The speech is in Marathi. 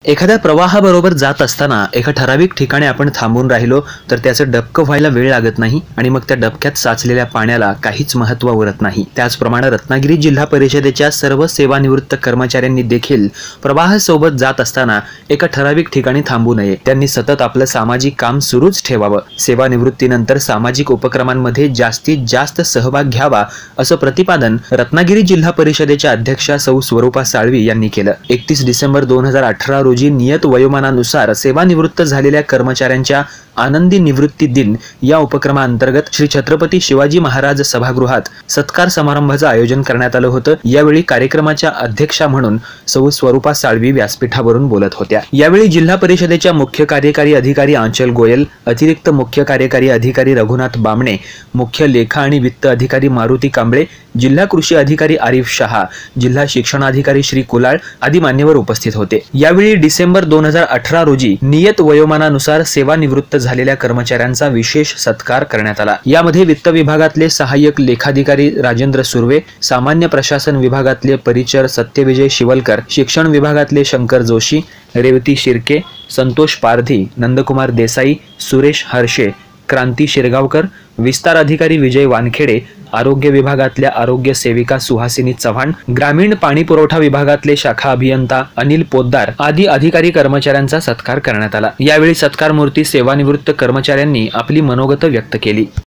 एखाद्या प्रवाहाबरोबर जात असताना एका ठराविक ठिकाणी आपण थांबून राहिलो तर त्याचं डबकं व्हायला वेळ लागत नाही आणि मग त्या डबक्यात साचलेल्या पाण्याला काहीच महत्त्व उरत नाही। त्याचप्रमाणे रत्नागिरी जिल्हा परिषदेच्या सर्व सेवानिवृत्त कर्मचाऱ्यांनी देखील प्रवाहासोबत जात असताना एका ठराविक ठिकाणी थांबू नये। त्यांनी सतत आपलं सामाजिक काम सुरूच ठेवावं। सेवानिवृत्तीनंतर सामाजिक उपक्रमांमध्ये जास्तीत जास्त सहभाग घ्यावा असं प्रतिपादन रत्नागिरी जिल्हा परिषदेच्या अध्यक्षा सौ स्वरूपा साळवी यांनी केलं। 31 डिसेंबर 2018 रोजी नियत वयोमानानुसार सेवानिवृत्त झालेल्या कर्मचाऱ्यांच्या आनंदी निवृत्ती दिन या उपक्रमाअंतर्गत श्री छत्रपती शिवाजी महाराज सभागृहात सत्कार समारंभाचं आयोजन करण्यात आलं होतं। यावेळी कार्यक्रमाच्या अध्यक्षा म्हणून सौ स्वरूपा साळवी व्यासपीठावरून बोलत होत्या। यावेळी जिल्हा परिषदेच्या मुख्य कार्यकारी अधिकारी आंचल गोयल, अतिरिक्त मुख्य कार्यकारी अधिकारी रघुनाथ बामणे, मुख्य लेखा आणि वित्त अधिकारी मारुती कांबळे, जिल्हा कृषी अधिकारी आरिफ शहा, जिल्हा शिक्षणाधिकारी श्री कुलाळ आदी मान्यवर उपस्थित होते। यावेळी डिसेंबर 2018 रोजी नियत वयोमानानुसार सेवानिवृत्त झालेल्या कर्मचाऱ्यांचा विशेष सत्कार करण्यात आला। यामध्ये वित्त विभागातले सहाय्यक लेखाधिकारी राजेंद्र सुर्वे, सामान्य प्रशासन विभागातले परिचर सत्यविजय शिवलकर, शिक्षण विभागातले शंकर जोशी, रेवती शिर्के, संतोष पारधी, नंदकुमार देसाई, सुरेश हर्षे, क्रांती शिरगावकर, विस्तार अधिकारी विजय वानखेडे, आरोग्य विभागातल्या आरोग्य सेविका सुहासिनी चव्हाण, ग्रामीण पाणी पुरवठा विभागातले शाखा अभियंता अनिल पोद्दार आदी अधिकारी कर्मचाऱ्यांचा सत्कार करण्यात आला। यावेळी सत्कार मूर्ती सेवानिवृत्त कर्मचाऱ्यांनी आपली मनोगत व्यक्त केली।